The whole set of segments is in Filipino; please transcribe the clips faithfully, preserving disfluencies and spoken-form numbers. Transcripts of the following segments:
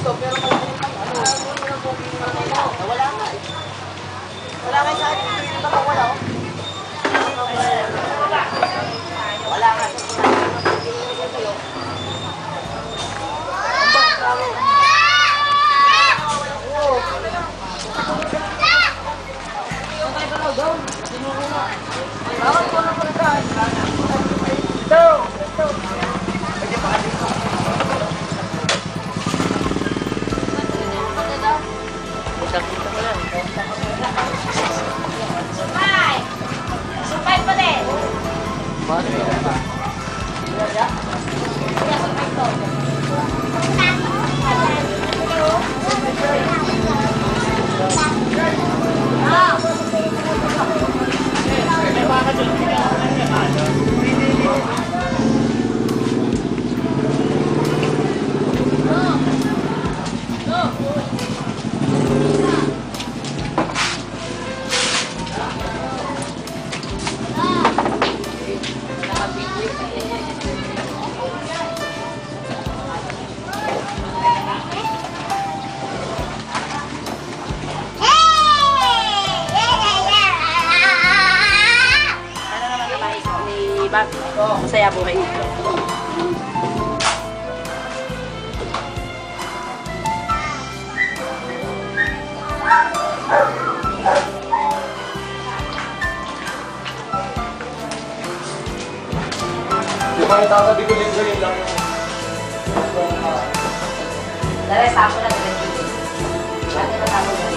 dito, pero malaking pang ano. Wala nga eh. Wala nga sa akin. Dito ba wala oh? Wala nga. Supay! Supay pa din! Masaya buhay. Yung mga tatabi ko din yun lang. Dahil sa ako na dito. Ano na tamo na?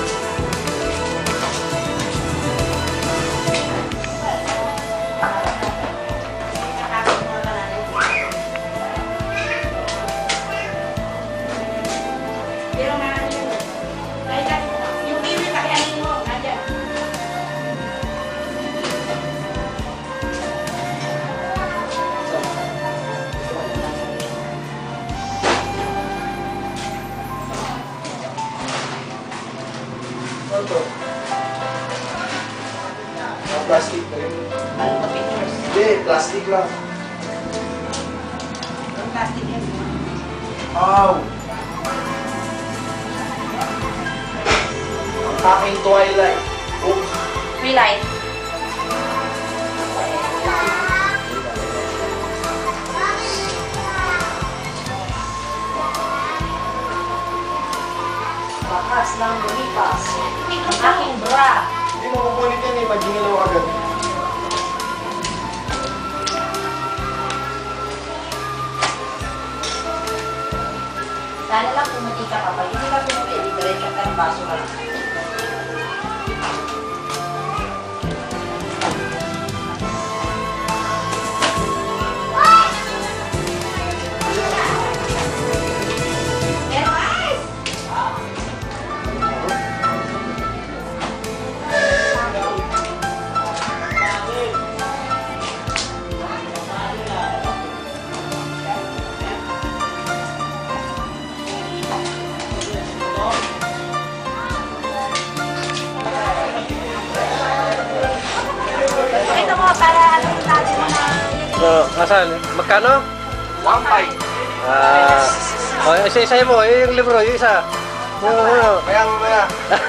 Ito. Ah, plastic na yun. Ano pa pictures? Hindi, plastic lang. Ang plastic yan. Ow! Ang aking Twilight. Oops. Free light. Bakas ng bulipas. Ang aking bra. Hindi mo kukunin yan eh, mag-gingalaw agad. Sana lang pumuti ka kapag hindi ka pumuti, diretso ka ng baso ka lang. Para ano natin mo na Oh, asan? Magkano? One five. Ah, oh, isa-isa mo, eh, yung libro, yung isa. Yung ano. Kaya mamaya.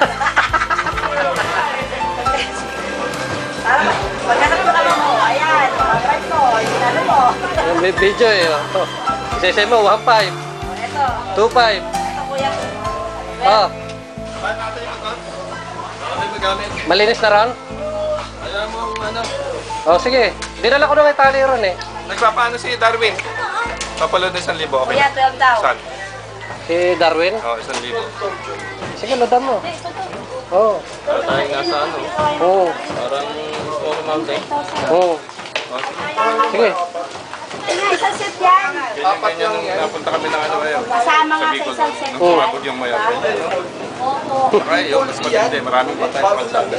para maghanap mo naman mo. Ayan, mag-drive mo, yung ano mo. Yung vi- video eh. Oh. Isa-isa mo, one five, O, eto. two five. Ito kuya ko. Oh, Ba't natin yung ito? Ano yung magamit? malinis na ron? Alam mo ano? Oh, sige. Dinala ko na kay tali ron eh. Nagpapaano si Darwin? Papaload na isang libo, okay? Kuya, twelve daw. Saan? Si Darwin. Oo, oh, isang libo. Sige, loadan mo. Oh. Para tayong nasa ano? Oh. Parang Smoky Mountain. Oh. Oh, sige. Sige. Nga, isang set yan. Apat lang yan. Napunta kami ng ano ngayon. Kasama nga Sa sa Bicol. isang set Nung Oh. sumabog yung mayor. Opo. Okay, yun. Mas matindi. Maraming patay sa kalsada.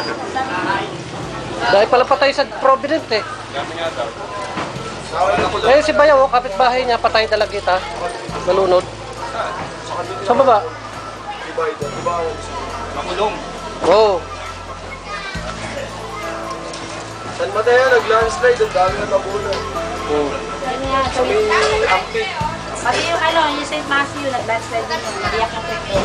Dahil pala patay sa Provident eh. Dami nga daw. Eh, si Bayaw, kapitbahay niya, patay talaga kita. Nalunod. Sa baba? Makulong. Oo. Oh. San Mateo, nag-landslide. Ang dami na tabunan. Oh. Sa may ampit. Pati yung ano, yung Saint Matthew, nag-landslide din yun. Nadiyak yung cricket.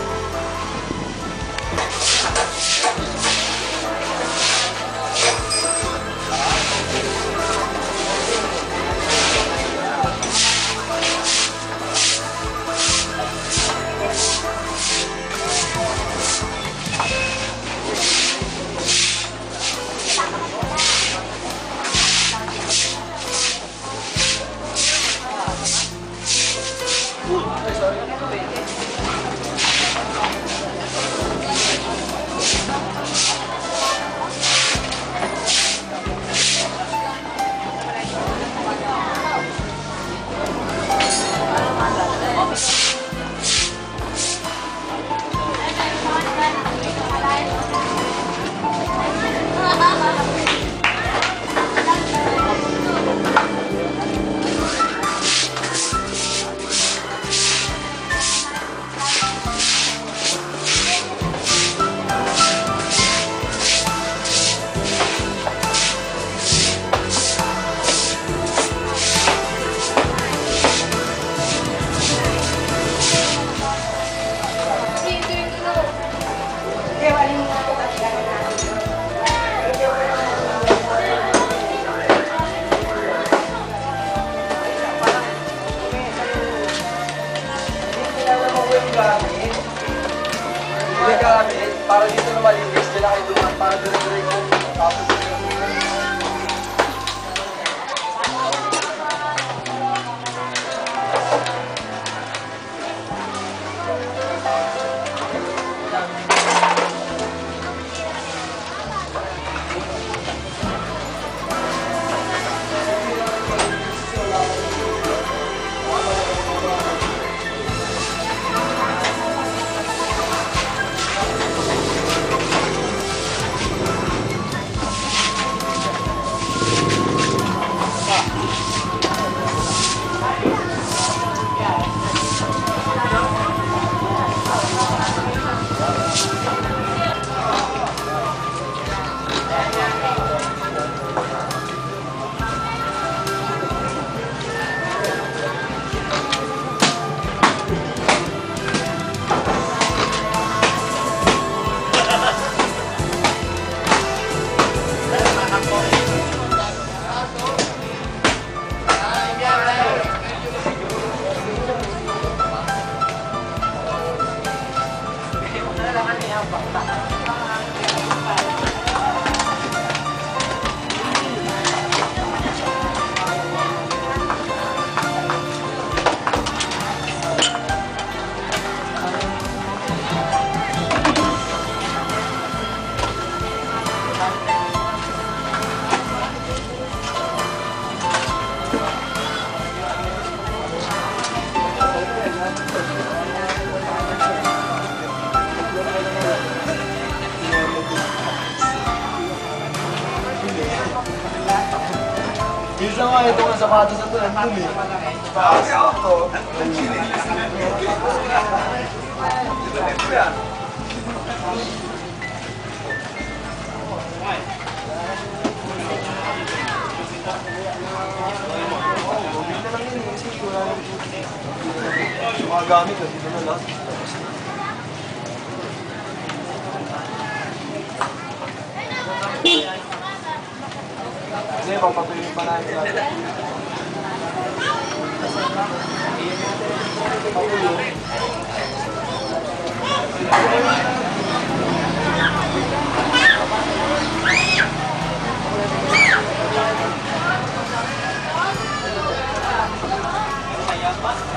Hindi gamit, para dito na malinis, dila kayo duman, para dire-diretso. Tapos Bisa nga ito nga sapatos na ito, nandun eh. Bakit ako? Ito yan. Yung mga gamit, dito na lang. Hindi, papatuloy pa natin natin. Patuloy. Ayan ba?